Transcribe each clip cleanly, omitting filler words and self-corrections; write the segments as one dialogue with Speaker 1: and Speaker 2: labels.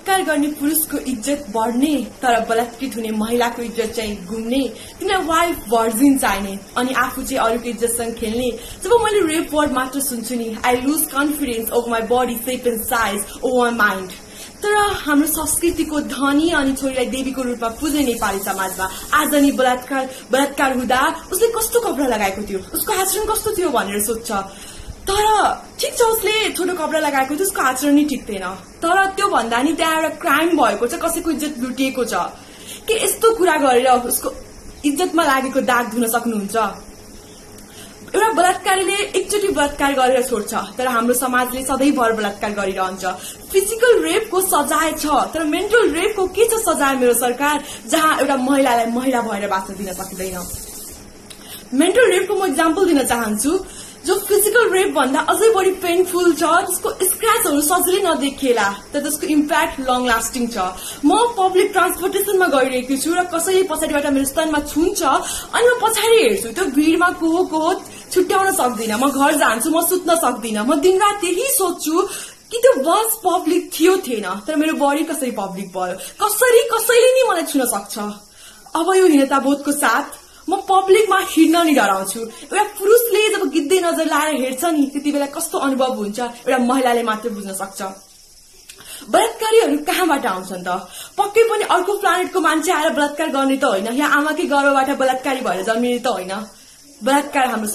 Speaker 1: बलात्कार गर्ने पुरुषको इज्जत बढ्ने तर बलात्कृत हुने महिलाको इज्जत चाहिँ घुम्ने, तिमीलाई वाइफ भर्जिन चाहिने अनि आफू चाहिँ अरूको इज्जतसँग खेल्ने। जब मैले रेप वर्ड मात्र सुन्छु नि, I lose confidence over my body shape and size over mind. तर हाम्रो संस्कृतिको धनी अनि छोरीलाई देवीको रूपमा पुज्ने नेपाली समाजमा आज नि बलात्कार हुँदा उसले कस्तो कपडा लगाएको थियो, उसको आचरण कस्तो थियो भनेर सोध्छ। तर ठिक छ, उसले छोटो कपडा लगाएको थियो, उसको आचरण नै ठिक थिएन, तर त्यो भन्दा नि त्यहाँ एउटा क्राइम भएको छ, कसैको इज्जत लुटिएको छ। के यस्तो कुरा गरेर उसको इज्जतमा लागेको दाग धुन सक्नुहुन्छ? एउटा बलात्कारीले एकचोटि बलात्कार गरेर छोड्छ, तर हाम्रो समाजले सधैँभर बलात्कार गरिरहन्छ। फिजिकल रेपको सजाय छ, तर मेन्टल रेपको के छ सजाय मेरो सरकार, जहाँ एउटा महिलालाई महिला भएर बाँच्न दिन सकिँदैन। मेन्टल रेपको म इक्जाम्पल दिन चाहन्छु, जो फिजिकल रेप भन्दा अझै बढी पेनफुल छ। त्यसको स्क्रैचहरू सजिलै नदेखिएला, तर त्यसको इम्प्याक्ट लङ लास्टिङ छ। म पब्लिक ट्रान्सपोर्टेसनमा गइरहेको छु र कसैले पछाडिबाट मेरो स्तनमा छुन्छ अनि म पछाडि हेर्छु, त्यो भिडमा को हो छुट्याउन सक्दिनँ। म घर जान्छु, म सुत्न सक्दिनँ, म दिनरात त्यही सोच्छु कि त्यो बस पब्लिक थियो थिएन, तर मेरो बडी कसरी पब्लिक भयो, कसैले नि मलाई छुन सक्छ। अब यो हीनताबोधको साथ म पब्लिकमा हिँड्न नि डराउँछु। एउटा पुरुषले जब गिद्धे नजर लाएर हेर्छ नि, त्यति बेला कस्तो अनुभव हुन्छ एउटा महिलाले मात्र बुझ्न सक्छ। बलात्कारीहरू कहाँबाट आउँछन् त? पक्कै पनि अर्को प्लानेटको मान्छे आएर बलात्कार गर्ने त होइन, यहाँ आमाकै गर्भबाट बलात्कारी भएर जन्मिने त होइन। बलात्कारी हाम्रो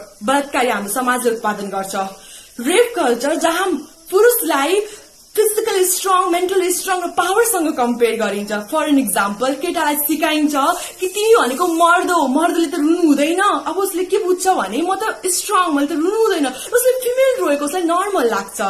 Speaker 1: समाजले उत्पादन गर्छ। रेप कल्चर जहाँ पुरुषलाई फिजिकली स्ट्रङ, मेन्टली स्ट्रङ र पावरसँग कम्पेयर गरिन्छ। फर एन इक्जाम्पल, केटालाई सिकाइन्छ कि तिमी भनेको मर्द हो, मर्दले त रुनु हुँदैन। अब उसले के बुझ्छ भने म त स्ट्रङ, मैले त रुनु हुँदैन, उसले फिमेल रोएको उसलाई नर्मल लाग्छ।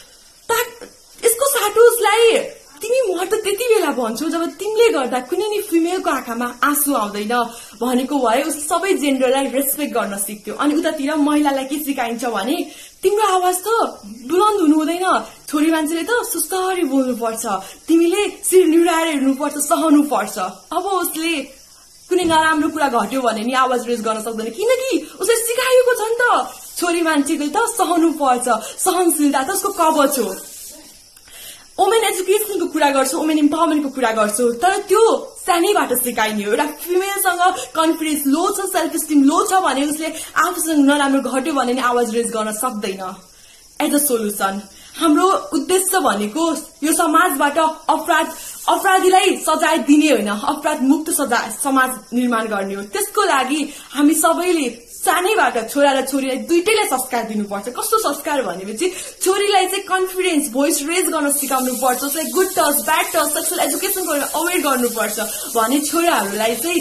Speaker 1: यसको साटो उसलाई तिमी मर्द त्यति बेला भन्छौ जब तिमीले गर्दा कुनै नि फिमेलको आँखामा आँसु आउँदैन भनेको भए उस सबै जेन्डरलाई रेस्पेक्ट गर्न सिक्थ्यो। अनि उतातिर महिलालाई के सिकाइन्छ भने तिम्रो आवाज त बुलन्द हुनु हुँदैन, छोरी मान्छेले त सुस्तरी बोल्नुपर्छ, तिमीले शिर निहुराएर हेर्नुपर्छ, सहनु पर्छ। अब उसले कुनै नराम्रो कुरा घट्यो भने नि आवाज रेज गर्न सक्दैन, किनकि उसले सिकाएको छ नि त। छोरी मान्छेले त सहनु पर्छ, सहनशीलता त उसको कवच हो। वुमेन एजुकेसनको कुरा गर्छु, वुमेन इम्पावरमेन्टको कुरा गर्छु, तर त्यो सानैबाट सिकाइने हो। एउटा फिमेलसँग कन्फिडेन्स लो छ, सेल्फ स्टिम लो छ भने उसले आफूसँग नराम्रो घट्यो भने नि आवाज रेज गर्न सक्दैन। एज अ सोल्युसन हाम्रो उद्देश्य भनेको यो समाजबाट अपराधीलाई सजाय दिने होइन, अपराध मुक्त समाज निर्माण गर्ने हो। त्यसको लागि हामी सबैले सानैबाट छोरा र छोरीलाई दुइटैलाई संस्कार दिनुपर्छ। कस्तो संस्कार भनेपछि छोरीलाई चाहिँ कन्फिडेन्स, भोइस रेज गर्न सिकाउनु पर्छ, उसलाई good touch, bad touch, sexual education गरेर अवेर गर्नुपर्छ भने छोराहरूलाई चाहिँ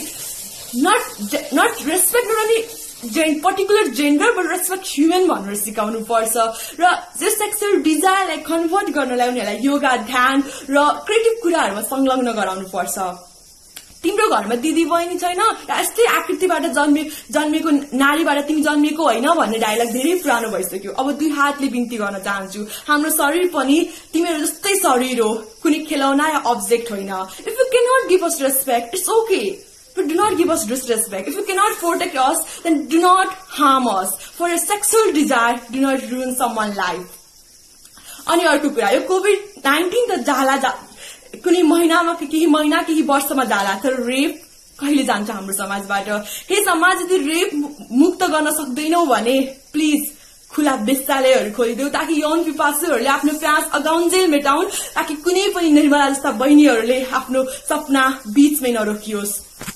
Speaker 1: not respect particular gender but respect human भनेर सिकाउनु पर्छ। र जस सेक्सुअल डिजायरलाई कन्भर्ट गर्नलाई उनीहरूलाई योगा, ध्यान र क्रिएटिभ कुराहरूमा संलग्न गराउनु पर्छ। तिम्रो घरमा दिदी बहिनी छैन, यस्तै आकृतिबाट जन्मेको नारीबाट तिमी जन्मिएको होइन भन्ने डायलग धेरै पुरानो भइसक्यो। अब दुई हातले बिन्ती गर्न चाहन्छु, हाम्रो शरीर पनि तिमीहरू जस्तै शरीर हो, कुनै खेलौना या अब्जेक्ट होइन। If you can not give us respect, it's okay, but do not give us disrespect. If you cannot protect us, then do not harm us. For a sexual desire, do not ruin someone's life. अनि अर्को कुरा, यो COVID-19 त जाला कुनै महिनामा केही वर्षमा जाला, तर रेप कहिले जान्छ हाम्रो समाजबाट? हे समाज, यदि रेप मुक्त गर्न सक्दैनौ भने प्लिज खुला विद्यालयहरू खोलिदेऊ, ताकि यौन पिपासुहरूले आफ्नो प्यास अगाउन्जेल मेटाउन्, ताकि कुनै पनि निर्मला जस्ता बहिनीहरूले आफ्नो सपना बीचमै नरोकियोस्।